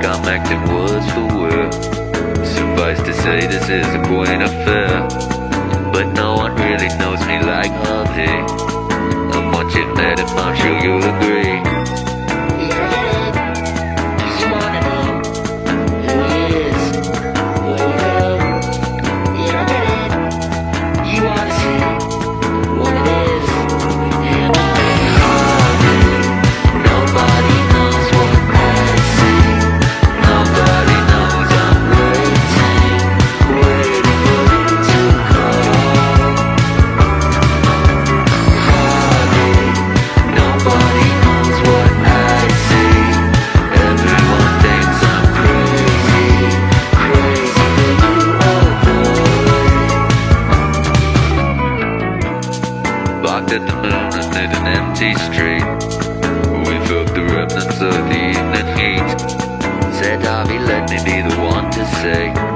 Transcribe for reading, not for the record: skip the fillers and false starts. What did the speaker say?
like I'm acting words for word. Suffice to say, this is a quaint affair, but no one really knows me like Harvey. I'm watching that and I'm sure you'll agree. At the moon amid an empty street, we felt the remnants of the evening heat. Said Harvey, let me be the one to say